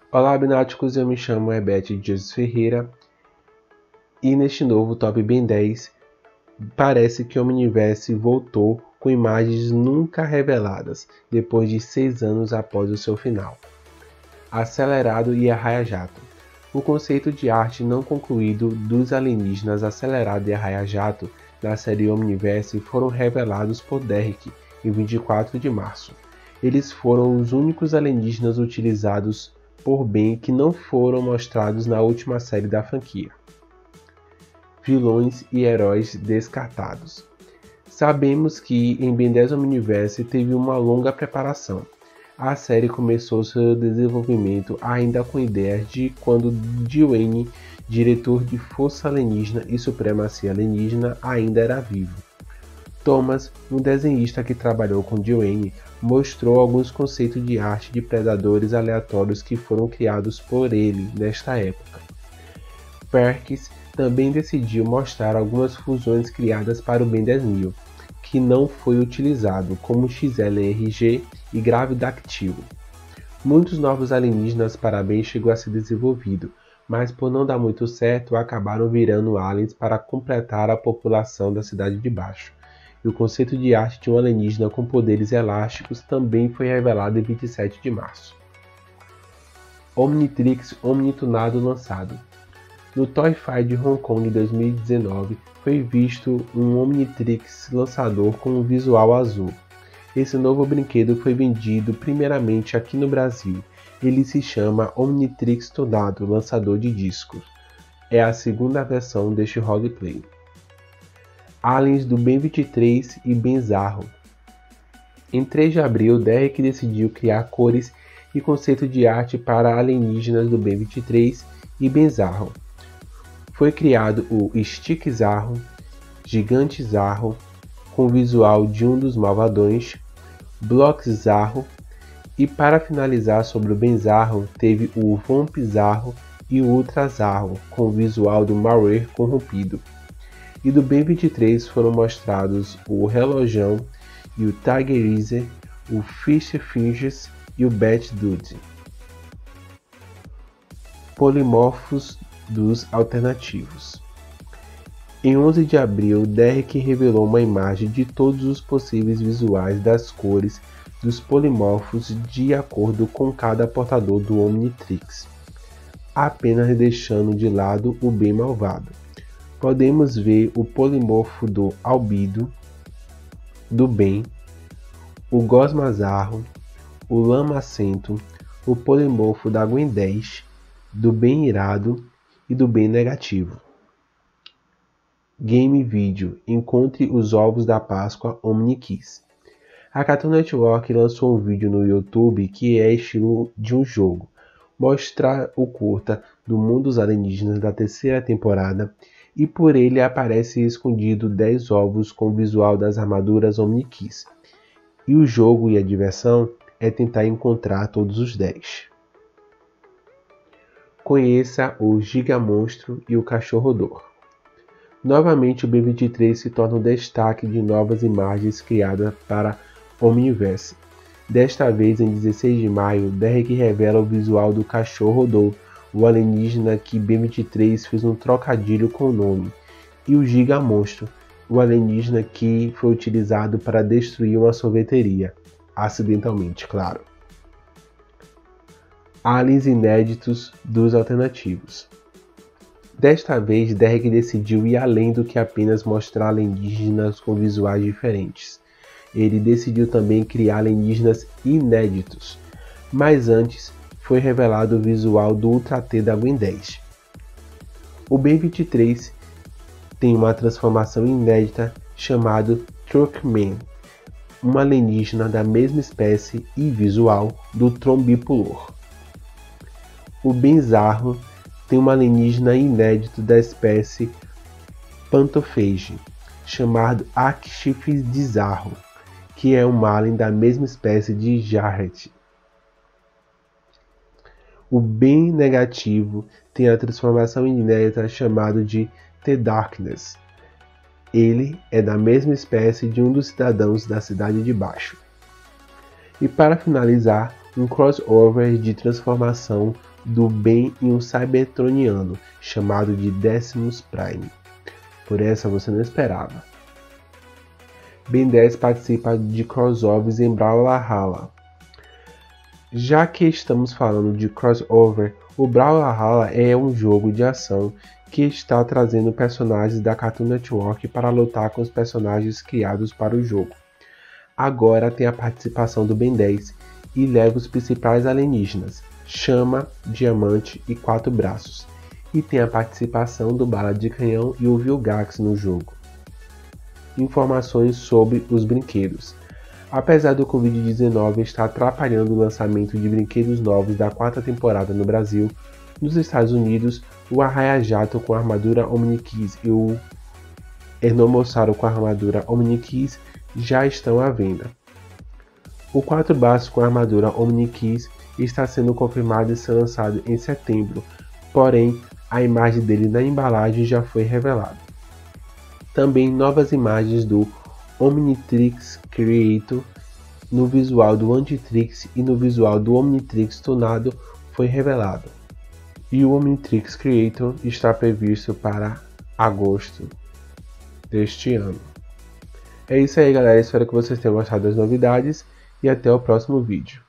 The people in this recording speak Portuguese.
Olá, Bináticos, eu me chamo Herbete Jesus Ferreira e neste novo Top Ben 10 parece que o Omniverse voltou com imagens nunca reveladas depois de 6 anos após o seu final. Acelerado e Arraia-Jato. O conceito de arte não concluído dos alienígenas Acelerado e Arraia-Jato na série Omniverse foram revelados por Derek em 24 de março. Eles foram os únicos alienígenas utilizados por Ben que não foram mostrados na última série da franquia. Vilões e heróis descartados. Sabemos que em Ben 10 Omniverse teve uma longa preparação. A série começou seu desenvolvimento ainda com ideias de quando Dwayne, diretor de Força Alienígena e Supremacia Alienígena, ainda era vivo. Thomas, um desenhista que trabalhou com Dwayne, mostrou alguns conceitos de arte de predadores aleatórios que foram criados por ele nesta época. Perkins também decidiu mostrar algumas fusões criadas para o Ben 10.000, que não foi utilizado, como XLRG e Gravidactylo. Muitos novos alienígenas para Ben chegou a ser desenvolvido, mas por não dar muito certo, acabaram virando aliens para completar a população da Cidade de Baixo. E o conceito de arte de um alienígena com poderes elásticos também foi revelado em 27 de março. Omnitrix Omnitunado lançado. No Toy Fair de Hong Kong 2019, foi visto um Omnitrix lançador com um visual azul. Esse novo brinquedo foi vendido primeiramente aqui no Brasil. Ele se chama Omnitrix Tunado Lançador de Discos. É a segunda versão deste roleplay. Aliens do Ben 23 e Benzarro. Em 3 de abril, Derek decidiu criar cores e conceito de arte para alienígenas do Ben 23 e Benzarro. Foi criado o Stick Zarro, Gigante Zarro, com o visual de um dos malvadões, Block Zarro, e para finalizar sobre o Benzarro, teve o Vomp Zarro e o Ultra Zarro, com o visual do Malware corrompido. E do Ben 23 foram mostrados o Relojão e o Tigerizer, o Fish Finges e o Bat Dude. Polimorfos dos alternativos. Em 11 de abril, Derek revelou uma imagem de todos os possíveis visuais das cores dos polimorfos de acordo com cada portador do Omnitrix, apenas deixando de lado o bem malvado. Podemos ver o polimorfo do Albido, do bem, o Gosmazarro, o Lamacento, o polimorfo da Gwen 10, do bem irado e do bem negativo. Game Video. Encontre os ovos da Páscoa OmniKiss. A Cartoon Network lançou um vídeo no YouTube que é estilo de um jogo. Mostra o curta do Mundo dos Alienígenas da terceira temporada e por ele aparece escondido 10 ovos com o visual das armaduras OmniKiss. E o jogo e a diversão é tentar encontrar todos os 10. Conheça o Gigamonstro e o Cachorrodor. Novamente o Ben 23 se torna um destaque de novas imagens criadas para Omniverse. Desta vez, em 16 de maio, Derek revela o visual do Cachorrodor, o alienígena que Ben 23 fez um trocadilho com o nome, e o Gigamonstro, o alienígena que foi utilizado para destruir uma sorveteria, acidentalmente, claro. Aliens inéditos dos alternativos. Desta vez, Derek decidiu ir além do que apenas mostrar alienígenas com visuais diferentes. Ele decidiu também criar alienígenas inéditos, mas antes foi revelado o visual do Ultra T da Gwen 10. O Ben 23 tem uma transformação inédita chamado Truckman, um alienígena da mesma espécie e visual do Trombipulor. O Benzarro tem um alienígena inédito da espécie Pantophage, chamado Akshifdizarro, que é um alien da mesma espécie de Jarret. O Ben negativo tem a transformação inédita chamada de The Darkness. Ele é da mesma espécie de um dos cidadãos da Cidade de Baixo. E para finalizar, um crossover de transformação do bem e um cybertroniano, chamado de Decimus Prime. Por essa você não esperava. Ben 10 participa de crossovers em Brawlhalla. Já que estamos falando de crossover, o Brawlhalla é um jogo de ação que está trazendo personagens da Cartoon Network para lutar com os personagens criados para o jogo. Agora tem a participação do Ben 10 e leva os principais alienígenas, Chama, Diamante e Quatro Braços. E tem a participação do Bala de Canhão e o Vilgax no jogo. Informações sobre os brinquedos. Apesar do Covid-19 estar atrapalhando o lançamento de brinquedos novos da quarta temporada no Brasil, nos Estados Unidos, o Arraia-Jato com a armadura Omnikiss e o Enormossauro com a armadura Omnikiss já estão à venda. O Quatro Braços com a armadura Omnikiss está sendo confirmado e ser lançado em setembro, porém a imagem dele na embalagem já foi revelada. Também novas imagens do Omnitrix Creator no visual do Antitrix e no visual do Omnitrix tunado foi revelado. E o Omnitrix Creator está previsto para agosto deste ano. É isso aí, galera, espero que vocês tenham gostado das novidades e até o próximo vídeo.